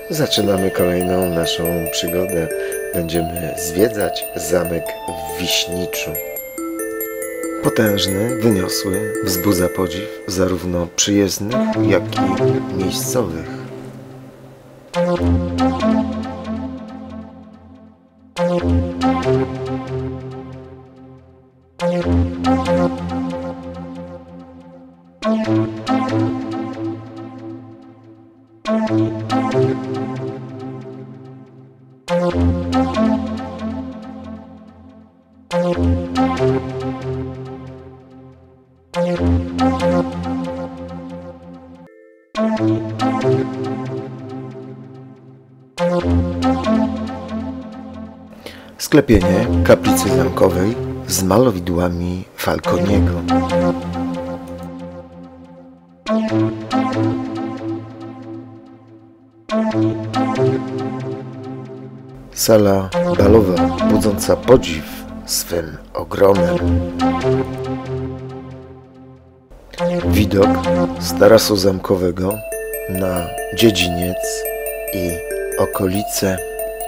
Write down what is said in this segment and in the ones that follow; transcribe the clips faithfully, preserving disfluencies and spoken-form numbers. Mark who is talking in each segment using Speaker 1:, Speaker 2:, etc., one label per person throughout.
Speaker 1: Zaczynamy kolejną naszą przygodę. Będziemy zwiedzać zamek w Wiśniczu. Potężny, wyniosły, wzbudza podziw zarówno przyjezdnych, jak i miejscowych. Sklepienie kaplicy zamkowej z malowidłami Falconiego. Sala balowa budząca podziw swym ogromem. Widok z tarasu zamkowego na dziedziniec i okolice.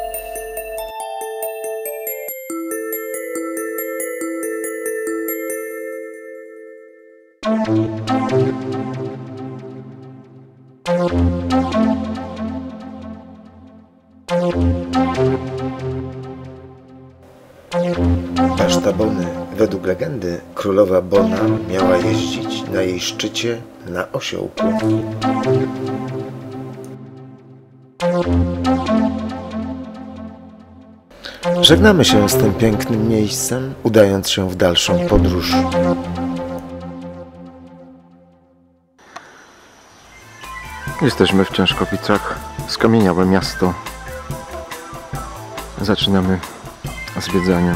Speaker 1: Baszta Bony. Według legendy królowa Bona miała jeździć na jej szczycie na osiołku. Żegnamy się z tym pięknym miejscem, udając się w dalszą podróż. Jesteśmy w Ciężkowicach, skamieniałe miasto. Zaczynamy zwiedzanie.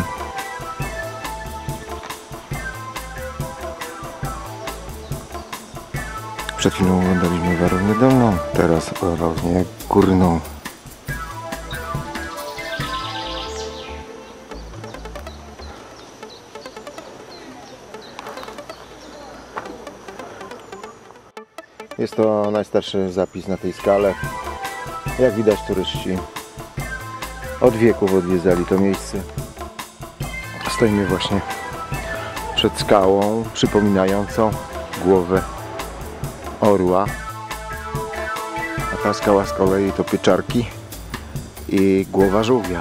Speaker 1: Przed chwilą oglądaliśmy warownię dolną, teraz warownię górną. Jest to najstarszy zapis na tej skale. Jak widać, turyści od wieków odwiedzali to miejsce. Stoimy właśnie przed skałą przypominającą głowę orła. A ta skała z kolei to pieczarki i głowa żółwia.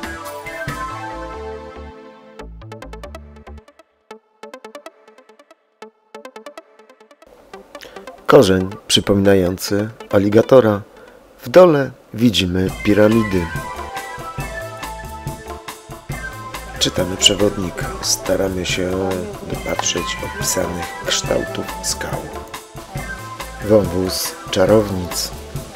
Speaker 1: Korzeń przypominający aligatora. W dole widzimy piramidy. Czytamy przewodnik. Staramy się dopatrzeć opisanych kształtów skał. Wąwóz czarownic.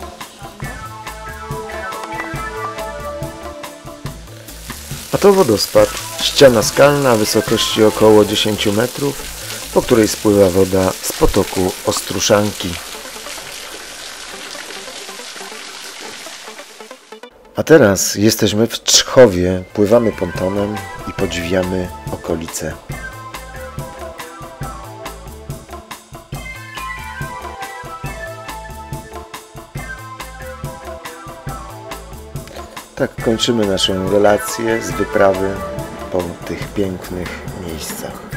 Speaker 1: A to wodospad. Ściana skalna wysokości około dziesięć metrów, po której spływa woda z potoku Ostruszanki. A teraz jesteśmy w Czchowie, pływamy pontonem i podziwiamy okolice. Tak kończymy naszą relację z wyprawy po tych pięknych miejscach.